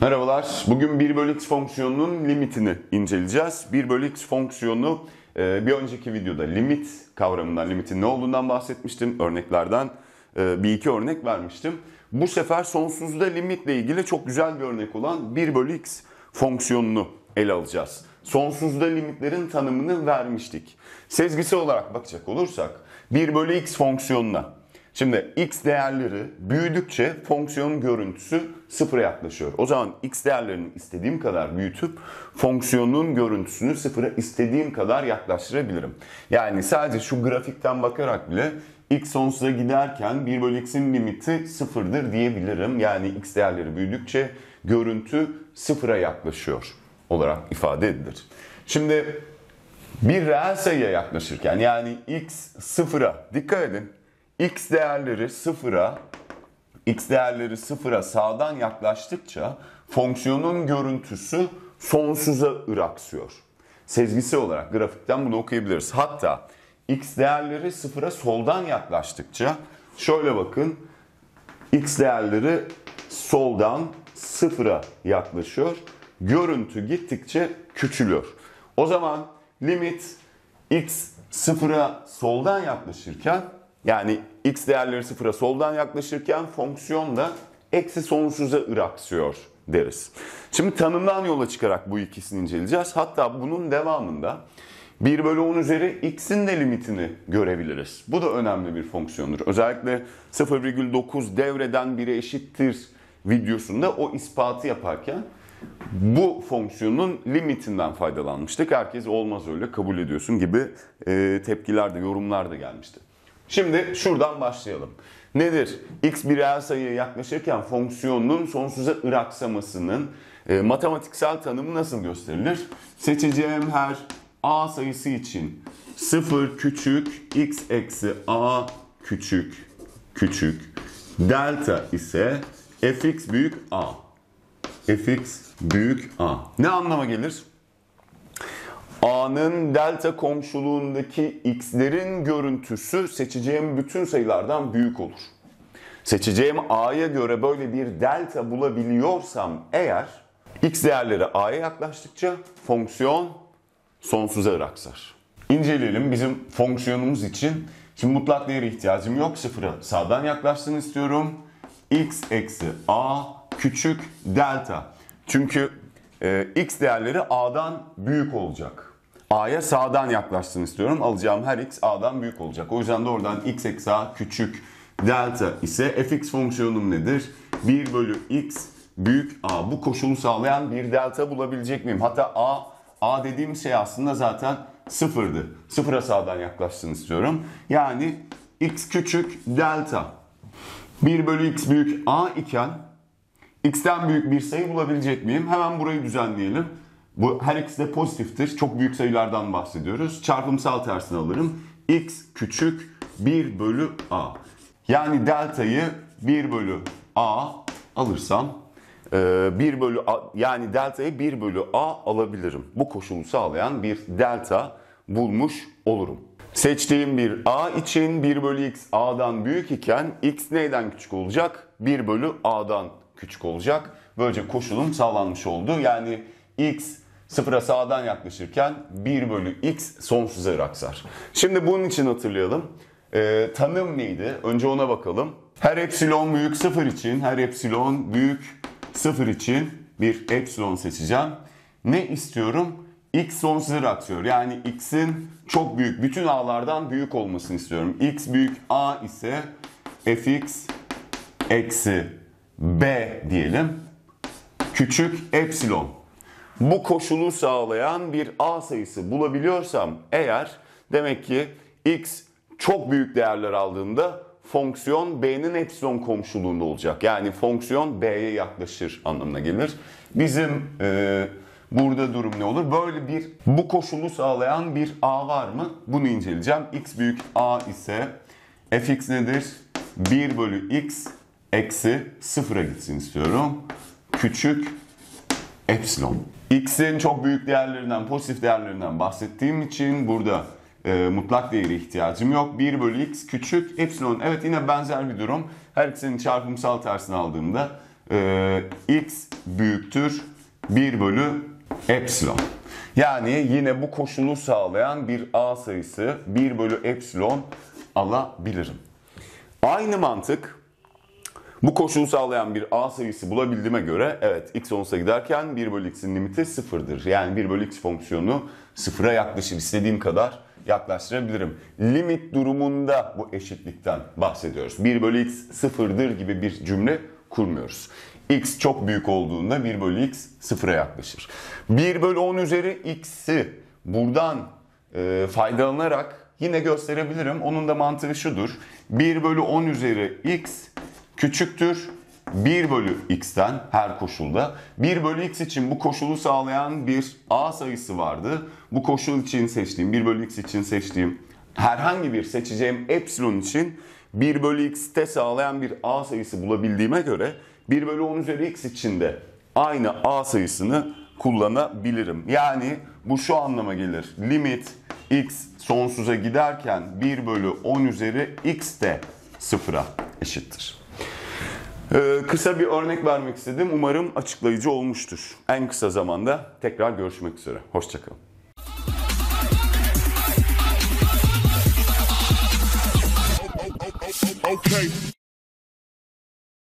Merhabalar. Bugün 1 bölü x fonksiyonunun limitini inceleyeceğiz. 1 bölü x fonksiyonu bir önceki videoda limit kavramından, limitin ne olduğundan bahsetmiştim. Örneklerden bir iki örnek vermiştim. Bu sefer sonsuzda limitle ilgili çok güzel bir örnek olan 1 bölü x fonksiyonunu ele alacağız. Sonsuzda limitlerin tanımını vermiştik. Sezgisi olarak bakacak olursak 1 bölü x fonksiyonuna, şimdi x değerleri büyüdükçe fonksiyonun görüntüsü sıfıra yaklaşıyor. O zaman x değerlerini istediğim kadar büyütüp fonksiyonun görüntüsünü sıfıra istediğim kadar yaklaştırabilirim. Yani sadece şu grafikten bakarak bile x sonsuza giderken 1 bölü x'in limiti sıfırdır diyebilirim. Yani x değerleri büyüdükçe görüntü sıfıra yaklaşıyor olarak ifade edilir. Şimdi bir reel sayıya yaklaşırken, yani x sıfıra, dikkat edin, x değerleri sıfıra sağdan yaklaştıkça fonksiyonun görüntüsü sonsuza ıraksıyor. Sezgisi olarak grafikten bunu okuyabiliriz. Hatta x değerleri sıfıra soldan yaklaştıkça şöyle bakın, x değerleri soldan sıfıra yaklaşıyor. Görüntü gittikçe küçülüyor. O zaman limit x sıfıra soldan yaklaşırken, yani x değerleri sıfıra soldan yaklaşırken fonksiyon da eksi sonsuza ıraksıyor deriz. Şimdi tanımdan yola çıkarak bu ikisini inceleyeceğiz. Hatta bunun devamında 1 bölü 10 üzeri x'in de limitini görebiliriz. Bu da önemli bir fonksiyondur. Özellikle 0,9 devreden 1'e eşittir videosunda o ispatı yaparken bu fonksiyonun limitinden faydalanmıştık. Herkes olmaz öyle kabul ediyorsun gibi tepkiler de, yorumlar da gelmişti. Şimdi şuradan başlayalım. Nedir? X bir reel sayıya yaklaşırken fonksiyonun sonsuza iraksamasının matematiksel tanımı nasıl gösterilir? Seçeceğim her a sayısı için 0 küçük x eksi a küçük delta ise fx büyük a. Fx büyük a. Ne anlama gelir? A'nın delta komşuluğundaki x'lerin görüntüsü seçeceğim bütün sayılardan büyük olur. Seçeceğim a'ya göre böyle bir delta bulabiliyorsam eğer, x değerleri a'ya yaklaştıkça fonksiyon sonsuza ıraksar. İnceleyelim bizim fonksiyonumuz için. Şimdi mutlak değere ihtiyacım yok. Sıfıra sağdan yaklaşsın istiyorum. X eksi a küçük delta. Çünkü x değerleri a'dan büyük olacak. A'ya sağdan yaklaşsın istiyorum. Alacağım her x a'dan büyük olacak. O yüzden de oradan x eksi a küçük delta ise fx fonksiyonum nedir? 1 bölü x büyük a. Bu koşulu sağlayan bir delta bulabilecek miyim? Hatta a dediğim şey aslında zaten sıfırdı. Sıfıra sağdan yaklaşsın istiyorum. Yani x küçük delta 1 bölü x büyük a iken x'ten büyük bir sayı bulabilecek miyim? Hemen burayı düzenleyelim. Bu her x de pozitiftir. Çok büyük sayılardan bahsediyoruz. Çarpımsal tersini alırım. X küçük 1 bölü a. Yani deltayı 1 bölü a alırsam yani deltayı 1 bölü a alabilirim. Bu koşulu sağlayan bir delta bulmuş olurum. Seçtiğim bir a için 1 bölü x a'dan büyük iken x neyden küçük olacak? 1 bölü a'dan küçük olacak. Böylece koşulum sağlanmış oldu. Yani x sıfıra sağdan yaklaşırken 1 bölü x sonsuza iraksar. Şimdi bunun için hatırlayalım. Tanım neydi? Önce ona bakalım. Her epsilon büyük 0 için, her epsilon büyük 0 için bir epsilon seçeceğim. Ne istiyorum? X sonsuza iraksıyor. Yani x'in çok büyük, bütün a'lardan büyük olmasını istiyorum. X büyük a ise fx eksi b diyelim. Küçük epsilon. Bu koşulu sağlayan bir a sayısı bulabiliyorsam eğer, demek ki x çok büyük değerler aldığında fonksiyon b'nin epsilon komşuluğunda olacak. Yani fonksiyon b'ye yaklaşır anlamına gelir. Bizim burada durum ne olur? Böyle bu koşulu sağlayan bir a var mı? Bunu inceleyeceğim. X büyük a ise fx nedir? 1 bölü x eksi 0'a gitsin istiyorum. Küçük epsilon. X'in çok büyük değerlerinden, pozitif değerlerinden bahsettiğim için burada mutlak değeri ihtiyacım yok. 1 bölü x küçük epsilon. Evet, yine benzer bir durum. Her ikisinin çarpımsal tersini aldığımda x büyüktür 1 bölü epsilon. Yani yine bu koşulu sağlayan bir a sayısı 1 bölü epsilon alabilirim. Aynı mantık, bu koşulu sağlayan bir a sayısı bulabildiğime göre evet x 10'a giderken 1 bölü x'in limiti sıfırdır. Yani 1 bölü x fonksiyonu sıfıra yaklaşır. İstediğim kadar yaklaştırabilirim. Limit durumunda bu eşitlikten bahsediyoruz. 1 bölü x sıfırdır gibi bir cümle kurmuyoruz. X çok büyük olduğunda 1 bölü x sıfıra yaklaşır. 1 bölü 10 üzeri x'i buradan faydalanarak yine gösterebilirim. Onun da mantığı şudur. 1 bölü 10 üzeri x küçüktür 1 bölü x'ten her koşulda. 1 bölü x için bu koşulu sağlayan bir a sayısı vardı. Bu koşul için seçtiğim, 1 bölü x için seçtiğim herhangi bir seçeceğim epsilon için 1 bölü x'te sağlayan bir a sayısı bulabildiğime göre 1 bölü 10 üzeri x için de aynı a sayısını kullanabilirim. Yani bu şu anlama gelir. Limit x sonsuza giderken 1 bölü 10 üzeri x de sıfıra eşittir. Kısa bir örnek vermek istedim. Umarım açıklayıcı olmuştur. En kısa zamanda tekrar görüşmek üzere. Hoşça kalın. Okay.